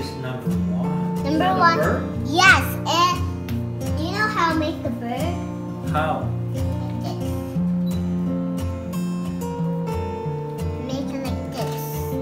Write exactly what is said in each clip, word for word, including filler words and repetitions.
is number one. Is Number that a one. bird? Yes, and do you know how to make the bird? How? Like this. Make it like this.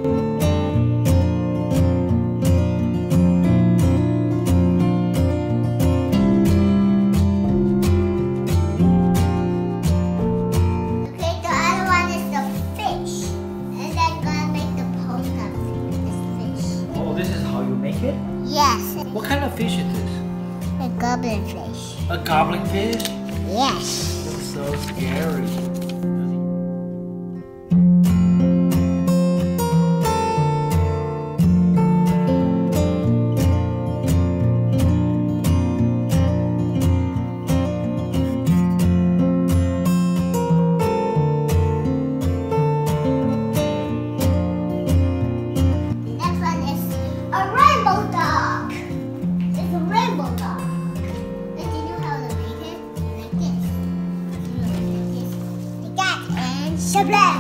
Okay, the other one is the fish. And then gonna make the post of this fish. Oh, this is how you make it? Yes. What kind of fish is this? A goblin fish. A goblin fish? Yes. Looks so scary. Next one is a rainbow dog. It's a rainbow dog. And do you know how to make it? Like this. Like this. Like that. And shablam.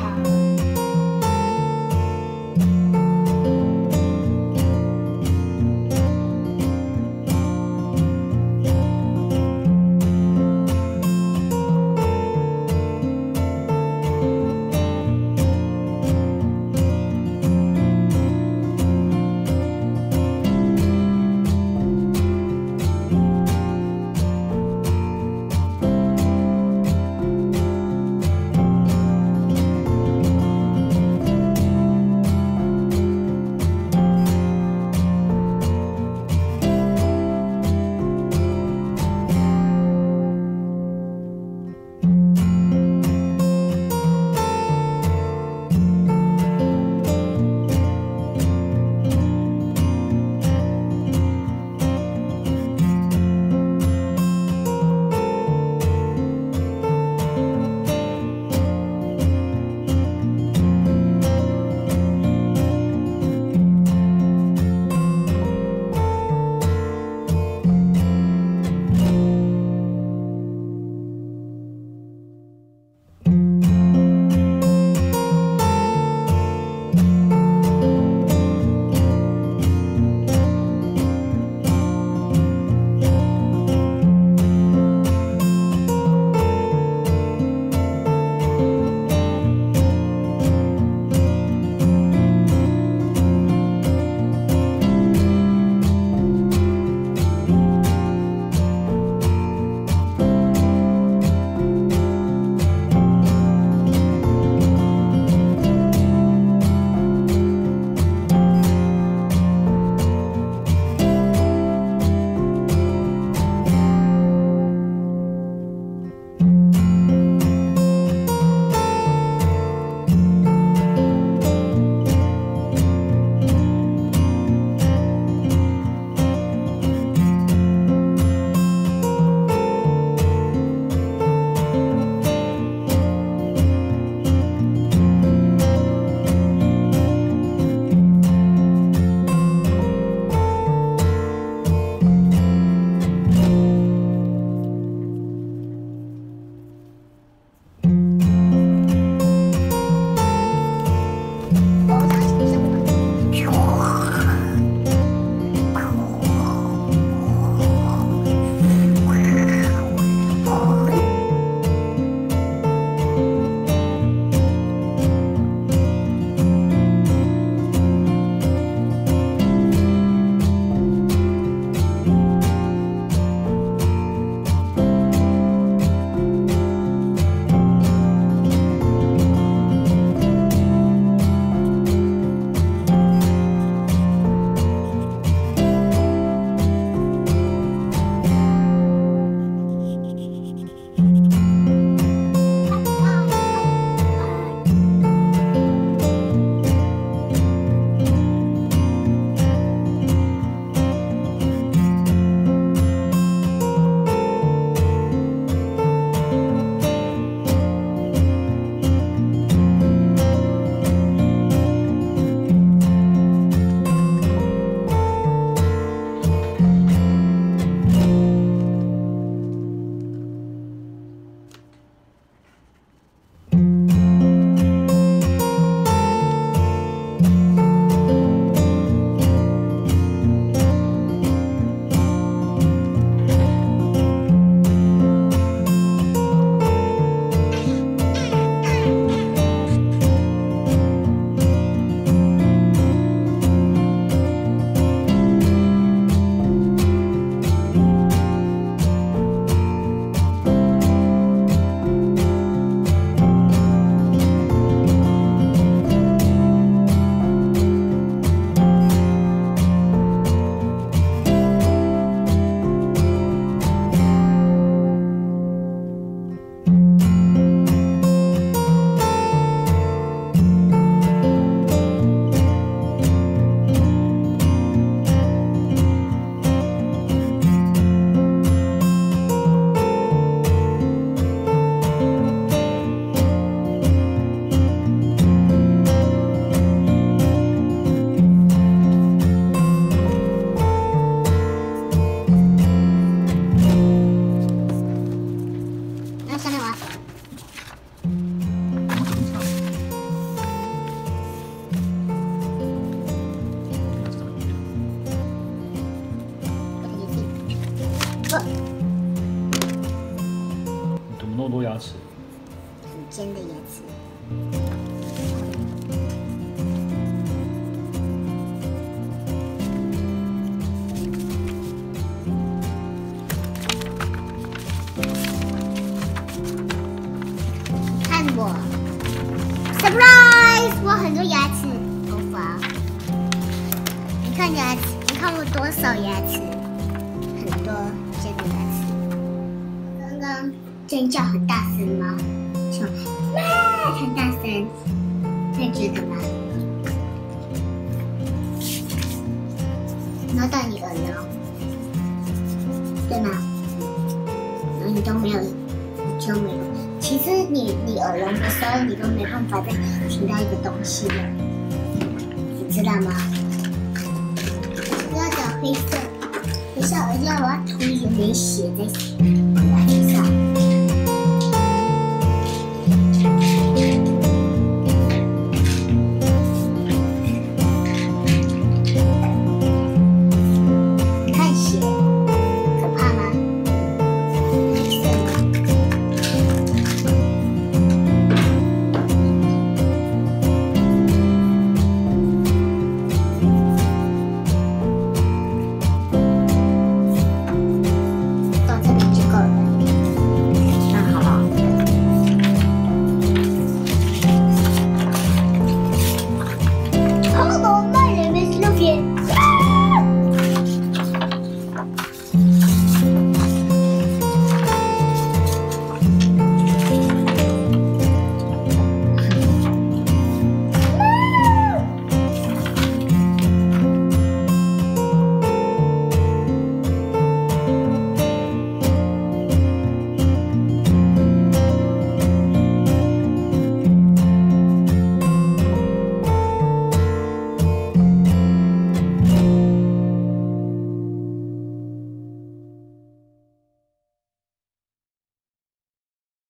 过很多牙齿、头发。你看牙齿，你看过多少牙齿？很多这个牙齿。刚刚尖叫很大声吗？说哇，很大声，会觉得吗？然后到你耳朵，对吗？然后你都没有，就没有。其实你你耳聋的时候，你都没办法再听到一个东西了，你知道吗？我要找黑色，等一下我要我要涂一点点血在牙齿上。